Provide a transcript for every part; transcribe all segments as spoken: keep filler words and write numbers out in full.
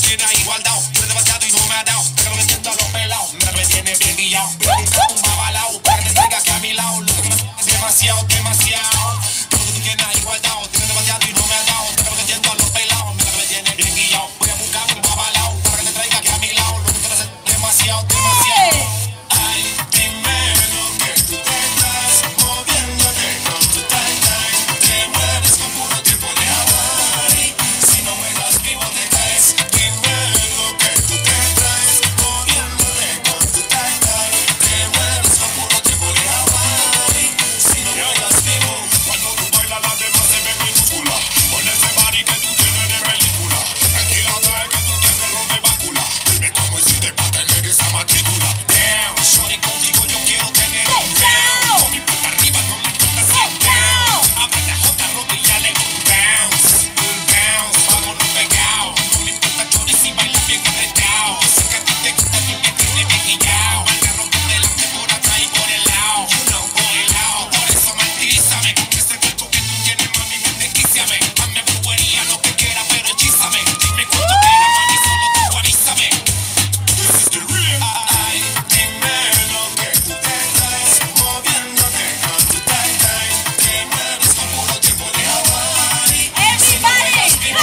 tiene ahí guardado. Tiene demasiado y no me ha dado. Déjalo que siento a los pelados. Mira que me tiene bien guillado. Voy a buscar un babalao para que te traiga aquí a mi lado. Lo que me es demasiado, demasiado. Todo lo que tú tienes ahí guardado. Tiene demasiado y no me ha dado. Déjalo que siento a los pelados. Mira que me tiene bien guillado. Voy a buscar un babalao para que te traiga aquí a mi lado. Lo que me es demasiado, demasiado. Ay, dime lo que tú tengas. Moviéndote con tu time-time. Te mueves con puro tiempo de Hawaii. Si no me das vivo te caes. Dime lo que tú te traes. Moviéndote con tu time-time. Te mueves con puro tiempo de Hawaii. Si no me das vivo. Cuando tú bailas las demás se ven minúsculas. Con ese body que tú tienes de película. Tranquila, trae que tú tienes rompe bácula. Dime cómo hiciste para tener esa matrícula. Damn, shorty, contigo yo quiero tener un down. Con mi puta arriba, con mi puta sit down. Abre la jota, rodillale un bounce. Un bounce, vámonos pegados. No me importa shorty si bailas bien apretado. Yo sé que a ti te gusta y me tiene bien guillado. Agarro por delante, por atrás y por el lado. You know, por el lado. Por eso martírizame. Con ese cuerpo que tú tienes, mami, me desquíciame. Hazme brujería, lo que quieras, pero hechízame. Dime cuánto quieras, mami, solo tú avísame. This is the real. Ay, dime lo que tú te traes. Moviéndote con tu time-time. Te mueves con puro tiempo de Hawaii. Everybody, Dime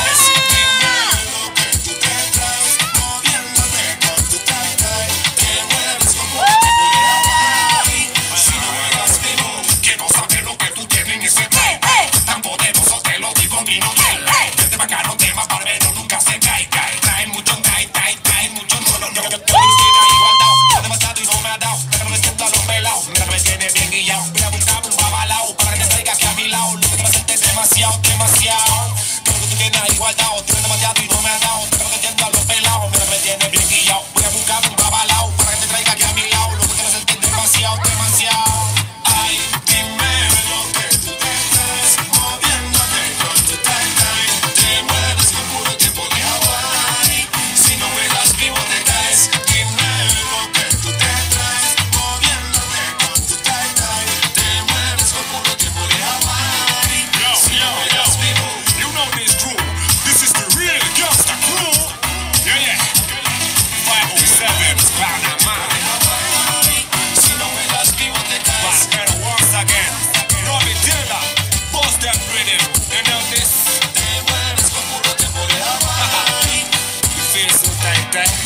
lo que tú te traes. Moviéndote con tu time-time. Te mueves con puro tiempo de Hawaii. Si no me das vivo, quiero saber lo que tú tienes en ese traje. Tan poderoso te lo digo, mi no te la. Este bacano tema barbero nunca se cae, cae. Trae mucho, trae, trae, trae mucho, no, no, no. Yo tiene ahí guardado, tiene demasiado y no me ha dado. Déjalo que siento a los pelados, mira que me tiene bien guillado. Voy a buscar un babalao para que te traiga aquí a mi lado. Lo que me hace es demasiado, demasiado. Todo lo que tú tienes ahí guardado, tiene demasiado y no me ha dado. Déjalo que siento a los pelados, mira que me tiene bien guillado. Voy a buscar un babalao para que te traiga aquí a mi lado. Lo que me hace es demasiado, demasiado. Ay, dime lo que tú te traes. Moviéndote con tu time-time. Te mueves con puro tiempo de Hawaii. Si no me das vivo te caes. Dime lo que tú te traes. Moviéndote con tu time-time. Te mueves con puro tiempo de Hawaii. Si no me das vivo. You know this crew. This is the real gangsta crew. Yeah, yeah. five oh seven, Cloud nine Mine. Si no me das vivo te caes. But once again, Robbie Taylor, bust that rhythm. You know this? Te mueves con puro tiempo de Hawaii. You feel so tight, tight.